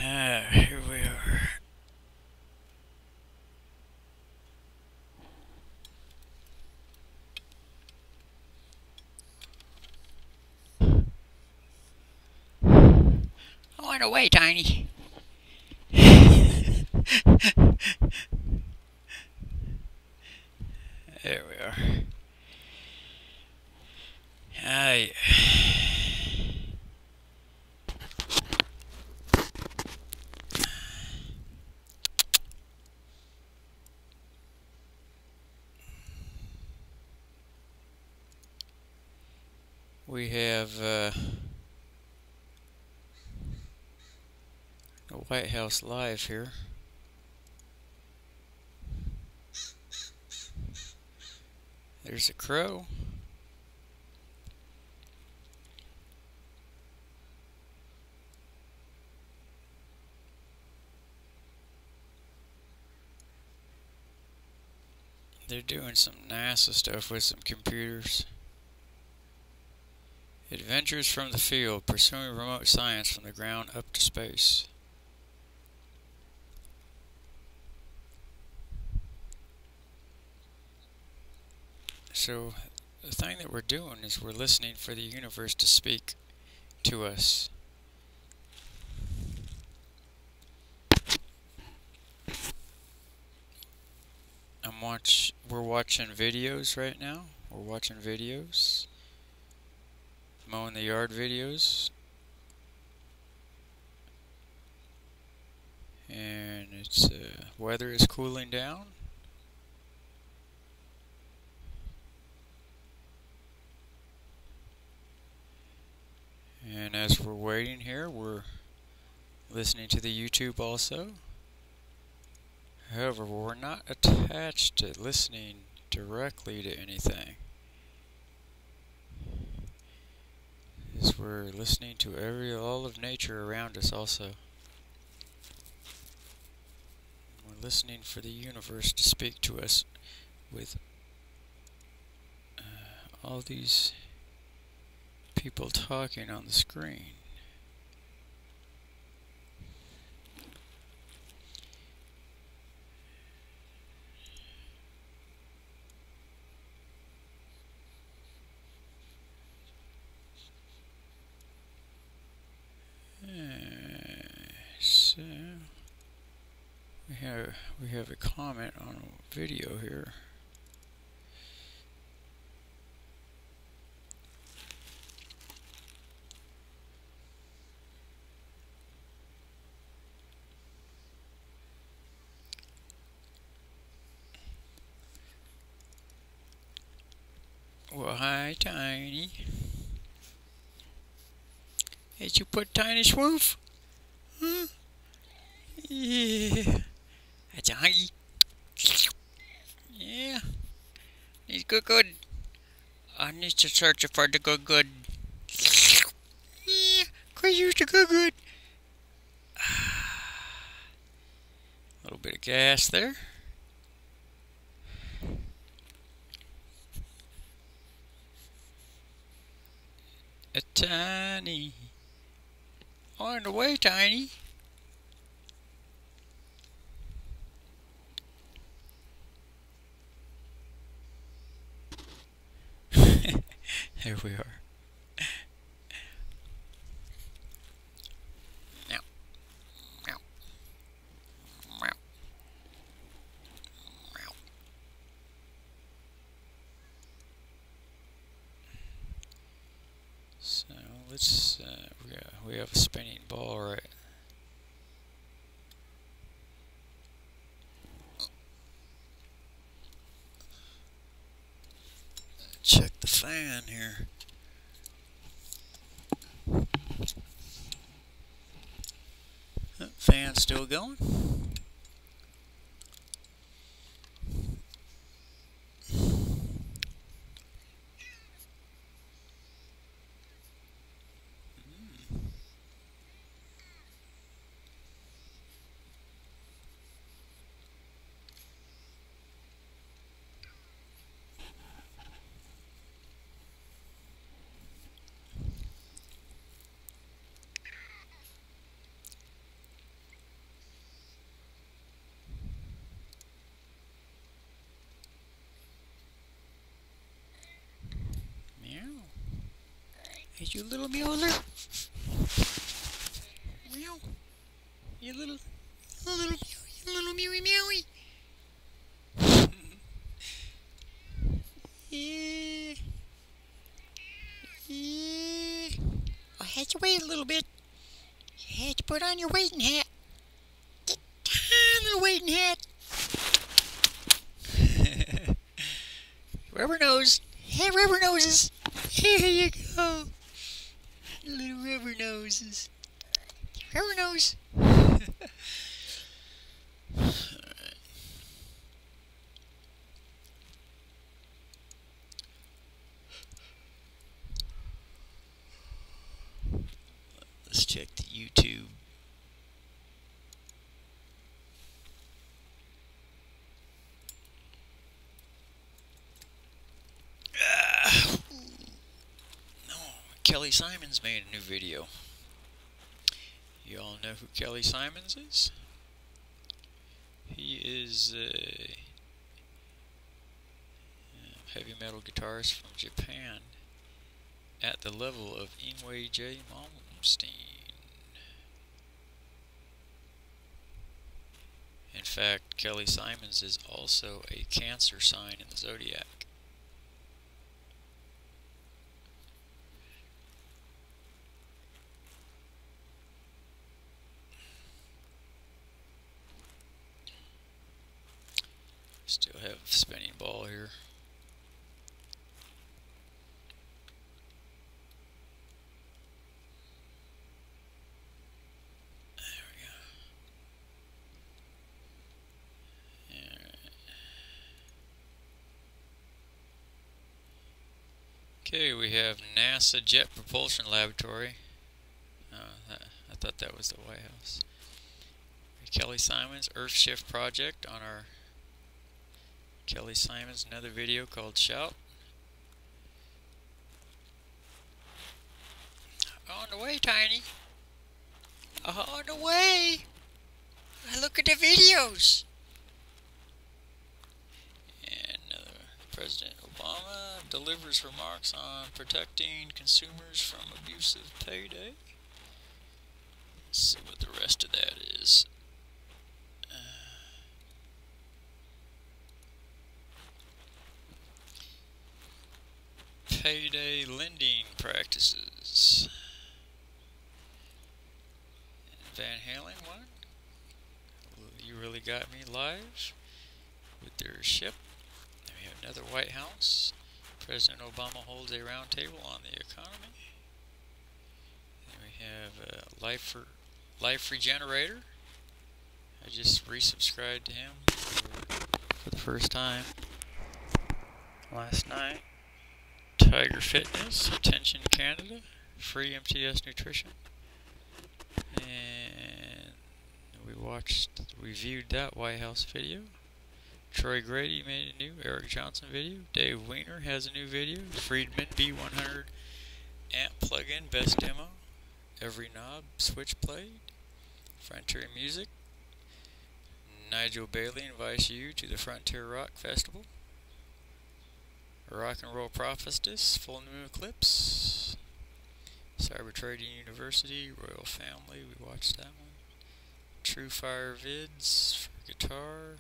Here we are. On the way, Tiny. There we are. Hi. We have the White House live here. There's a crow. They're doing some NASA stuff with some computers. Adventures from the field, pursuing remote science from the ground up to space. So, the thing that we're doing is we're listening for the universe to speak to us. We're watching videos right now. We're watching videos. Mowing the yard videos. And it's weather is cooling down. And as we're waiting here, we're listening to the YouTube also. However, we're not attached to listening directly to anything. As we're listening to all of nature around us also. We're listening for the universe to speak to us with all these people talking on the screen. So we have a comment on a video here. Well, hi, Tiny. Did you put Tiny Swoof? Huh? Yeah. That's a honey. Yeah. He's good. I need to search for the good. Yeah. Cause you the good. A little bit of gas there. A Tiny. On the way, Tiny. There we are. Meow. Meow. Meow. Meow. So let's we have a spinning ball right. Check the fan here. Fan still going. You little mewler. Meow. You little mewy mewy. Yeah. Yeah. I had to wait a little bit. You had to put on your waiting hat. Get down, little waiting hat. Rubber nose. Hey, rubber noses. Here you go. Little rubber noses. Rubber nose. Let's check the YouTube. No, Kelly Simons made a new video. You all know who Kelly Simons is? He is a heavy metal guitarist from Japan at the level of Yngwie J. Malmsteen. In fact, Kelly Simons is also a Cancer sign in the zodiac. Still have spinning ball here. There we go. Alright. Okay, we have NASA Jet Propulsion Laboratory. I thought that was the White House. Kelly Simons Earthshift project on our Kelly Simons, another video called Shout. On the way, Tiny. On the way. I look at the videos. And President Obama delivers remarks on protecting consumers from abusive payday. Let's see what the rest of that is. Payday lending practices. Van Halen one. You Really Got Me live with their ship. Then we have another White House. President Obama holds a round table on the economy. Then we have Life Regenerator. I just resubscribed to him for the first time last night. Tiger Fitness, Attention Canada, free MTS Nutrition, and we reviewed that White House video. Troy Grady made a new Eric Johnson video. Dave Weiner has a new video. Friedman B100 amp plug-in best demo. Every knob switch played. Frontier Music. Nigel Bailey invites you to the Frontier Rock Festival. Rock and Roll Prophetess, Full Moon Eclipse, Cyber Trading University, Royal Family, we watched that one. True Fire Vids for guitar.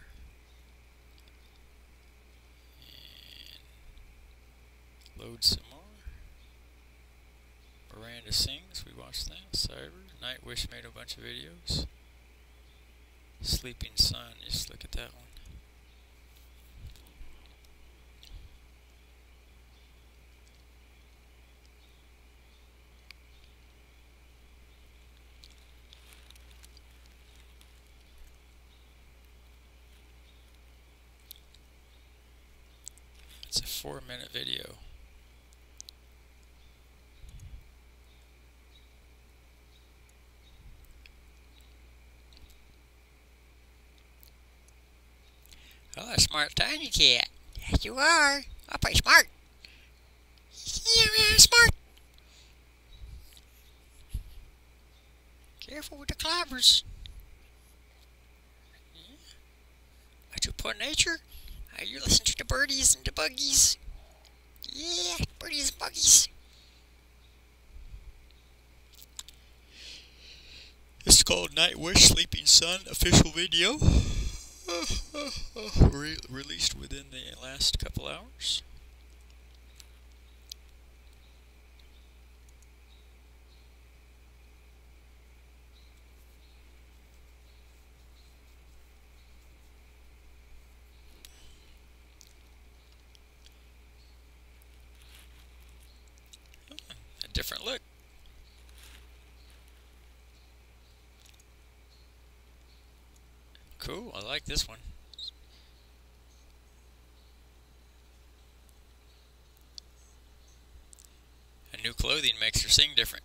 And load some more. Miranda Sings, we watched that. Cyber. Nightwish made a bunch of videos. Sleeping Sun, just look at that one. It's a 4-minute video. Oh, a smart tiny cat. Yes, you are. I'll play smart. Yeah, smart. Careful with the climbers. Yeah. What you put nature? You listen to the birdies and the buggies. Yeah, birdies and buggies. It's called Nightwish Sleeping Sun official video. Released within the last couple hours. A different look. Cool, I like this one. And new clothing makes her sing different.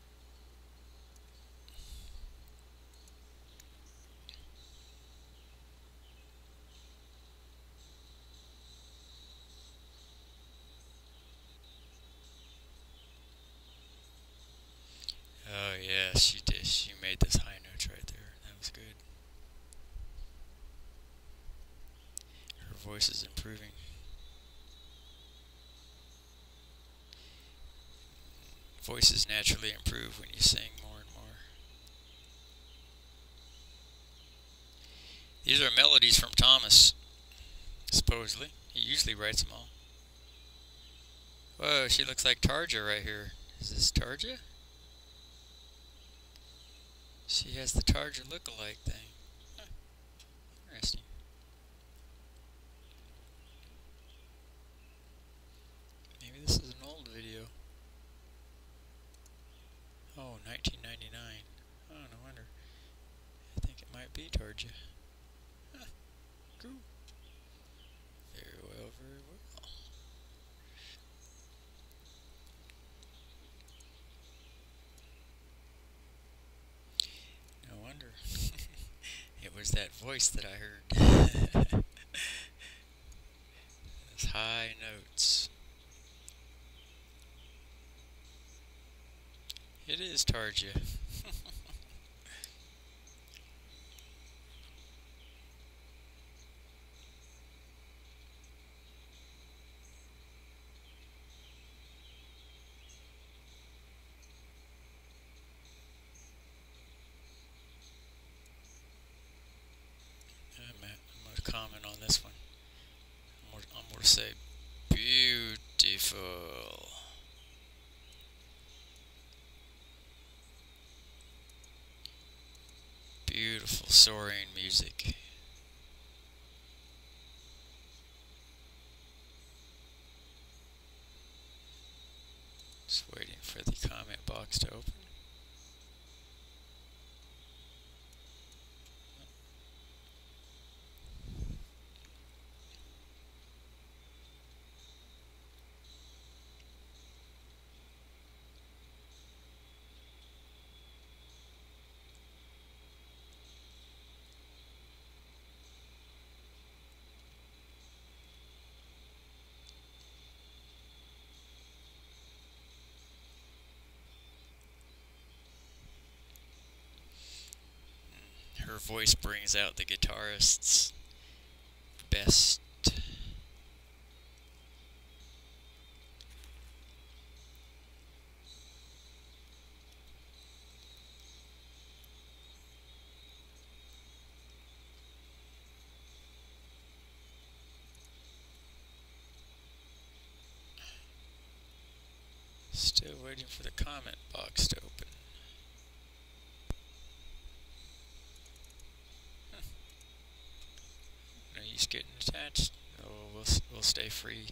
Oh yeah, she did. She made this high notes right there. That was good. Her voice is improving. Voices naturally improve when you sing more and more. These are melodies from Thomas, supposedly. He usually writes them all. Whoa, she looks like Tarja right here. Is this Tarja? She has the Tarja look-alike thing. Huh. Interesting. Maybe this is an old video. Oh, 1999. Oh, no wonder. I think it might be Tarja. Huh. Cool. Very well, very well. No wonder. It was that voice that I heard. Those high notes. It is Tarja. I'm going to comment on this one. I'm going to say beautiful. Beautiful soaring music. Just waiting for the comment box to open. Her voice brings out the guitarist's best. Still waiting for the comment box to open. No use getting attached. Oh, we'll stay free.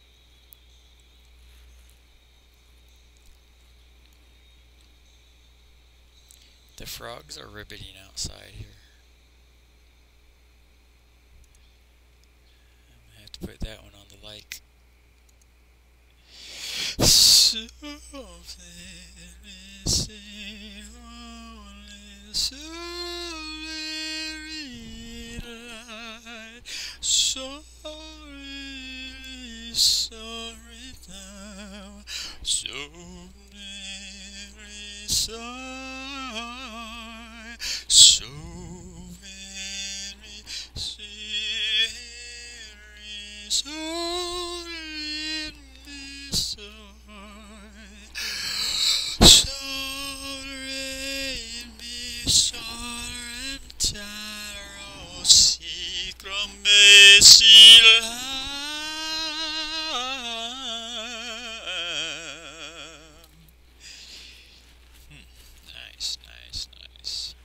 The frogs are ribbiting outside here. I'm gonna have to put that one on the like. Something missing, only so very light. Sorry, sorry now. So very sorry. So very sorry. Sorry, me Sorrentaro sicrum basilam. Nice, nice, nice.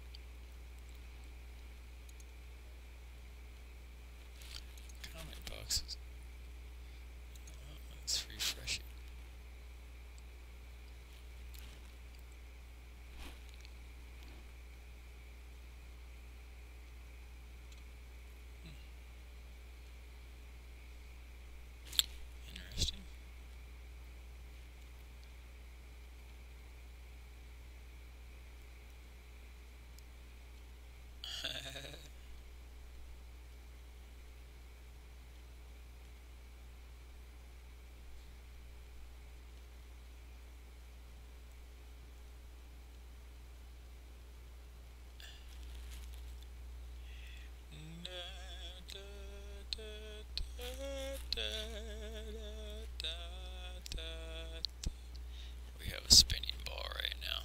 Comment boxes. Oh, let's refresh it. Interesting. We have a spinning ball right now.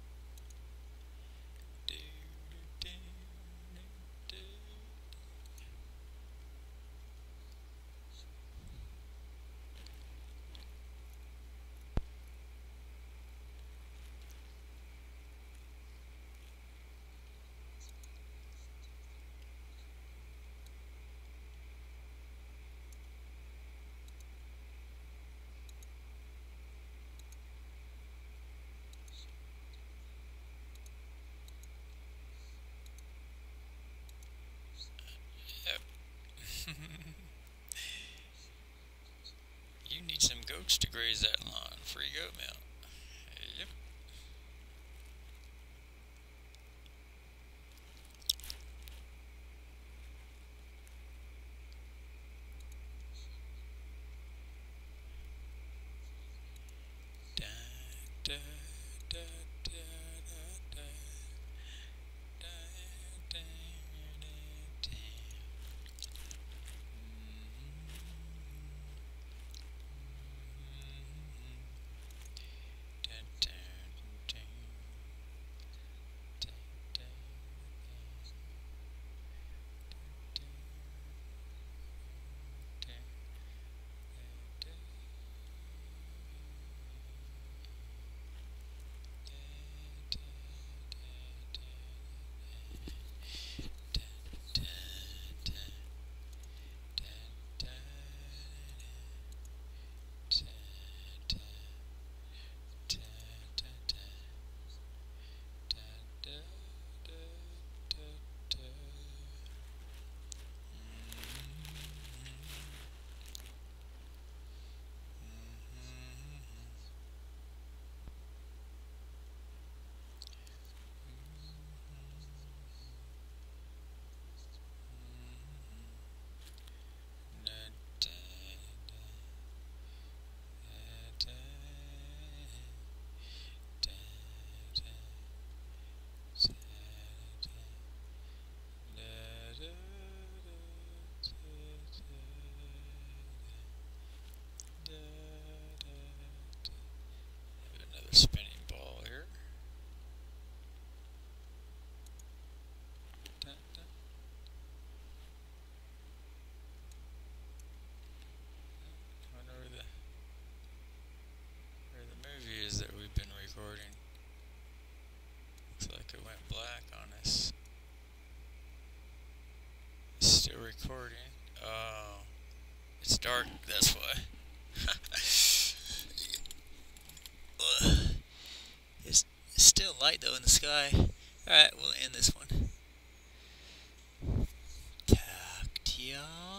Yep. You need some goats to graze that lawn. Free goat milk. Yep. Da, da, da, da, da, da. Another spinning ball here. Dun, dun. I wonder where the movie is that we've been recording. Looks like it went black on us. It's still recording. Oh, it's dark, that's why. It's still light though in the sky. Alright, we'll end this one. Talk to y'all.